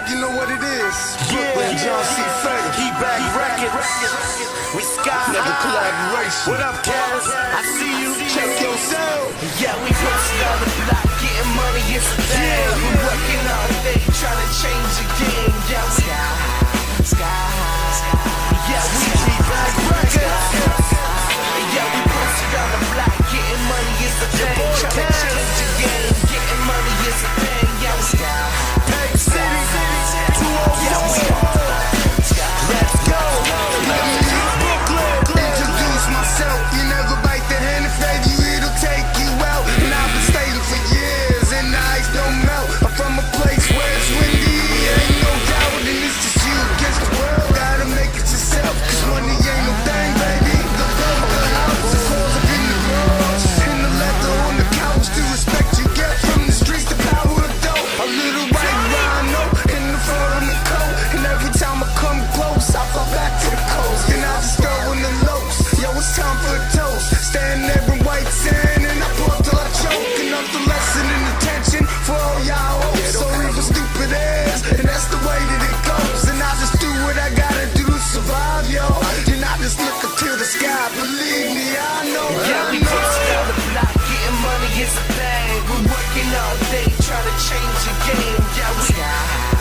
You know what it is. Brooklyn, John C. Fader. He back records. We sky Another high. collaboration. What up, Kaz? I see you. Check yourself. Yeah, we posted on the block, getting money is a thing. We working all day, trying to change the game. Yeah, we sky high. Yeah, we back records. Yeah, we posted on the block, getting money is a thing. Trying to change the game, getting money is a thing. Yeah, we sky high. Hey, city, 204. Yeah, we let's go. Brooklyn. Introduce myself. You never bite the hand that fed you, it'll take you out. And I've been staying for years, and the ice don't melt. I'm from a place where it's windy, ain't no doubt. And it's just you against the world. Gotta make it yourself, 'cause money ain't no thing, baby. The boat, the house, the clothes up in the garage, and the leather on the couch. The respect you get from the streets, the power of dope. A little white rhino in the front of the coat. And every time I come close, I fall back to the coast. And I just throw in the lows. Yo, it's time for a toast. Stand there in white sand, and I pour till I choke. Another lesson in attention for all y'all hoes. So even stupid ass, and that's the way that it goes. And I just do what I gotta do to survive, yo. And I just look up to the sky. Believe me, I know. Yeah, we posted on the block, getting money is a thing. We're working all day, trying to change the game. Yeah, we sky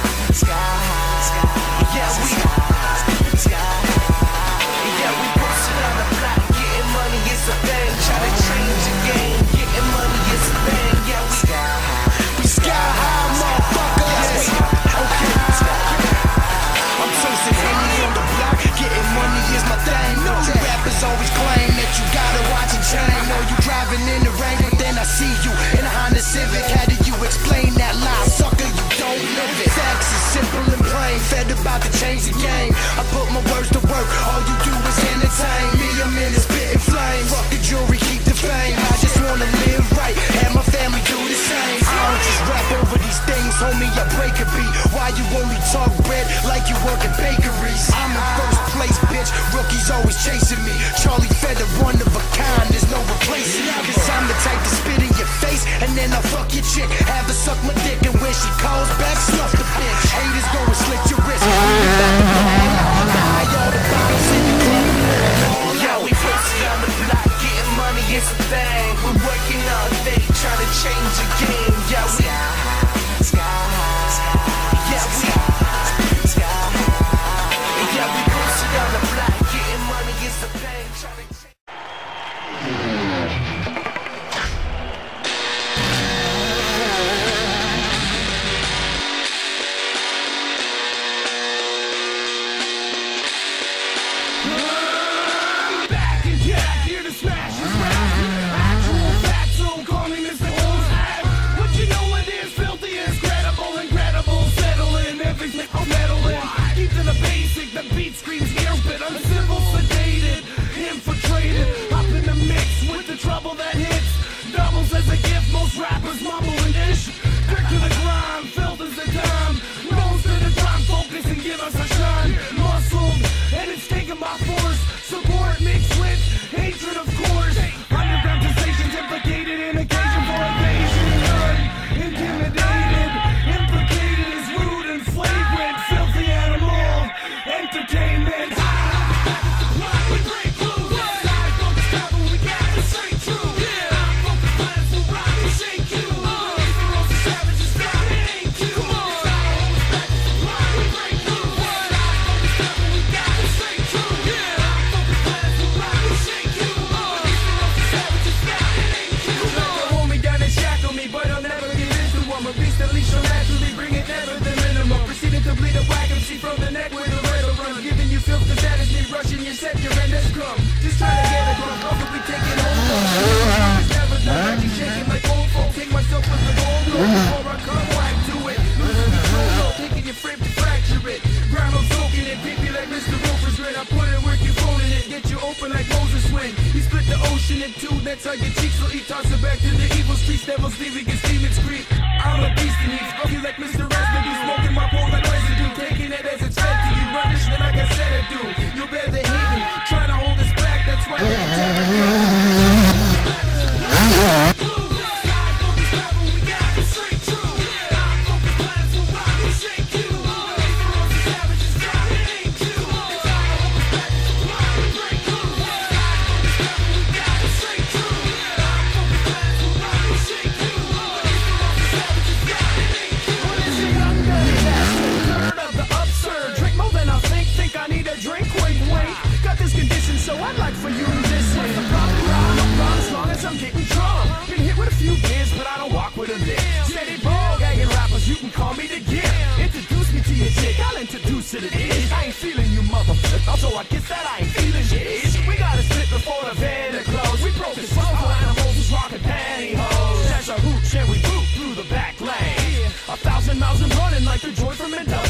high. Yeah, we sky high. Yeah, we posted on the block, getting money is a thing. Trying to change the game, getting money is a thing. Yeah, we sky high. We sky high, motherfuckers. Okay, I'm toasting Henny on the block, getting money is my thing. No, you rappers always claim that you gotta watch and chain. No, you driving in the rain, but then I see you in a Honda Civic. How do you explain that lie, sucker? You don't live it. Facts is simple and plain, fed about to change the game. I put my words to work, all you do is entertain me. I'm in a spitting flame, fuck the jewelry, keep the fame. I just wanna live right, have my family do the same. I don't just rap over these things, homie, I break a beat. Why you only talk bread like you work at bakeries? I'm in first place, bitch, rookies always chasing me. Charlie Feather, one of a kind, there's no replacing me. 'Cause I'm the type to spit in your face, and then I fuck your chick. Have her suck my dick, and when she calls back, snuff the bitch. Haters go and slit your wrist. Yeah, we posted on the block, getting money is a thing. We're working all day, trying to change the game. Yeah, we sky high. Yeah, we sky high. Yeah, we posted on the block, getting money is a thing. Trying to change. That's how your cheeks will eat. Toss it back to the evil streets. Devils leaving his demons creep. I'm a beast and he's fucking like Mr. Raspberry. Smoking my bowl like residue. Taking it as it's fed to you. Rubbish that like I said I do. You'll bear the hate. Trying to hold us back. That's why bullshit it is. I ain't feeling you, motherfucker. So I guess that I ain't feeling shit. We gotta split before the vendor close. We broke as slow animals who's rocking pantyhose. That's a hooch and we boot through the back lane. 1,000 miles and running like the joy from Mendoza.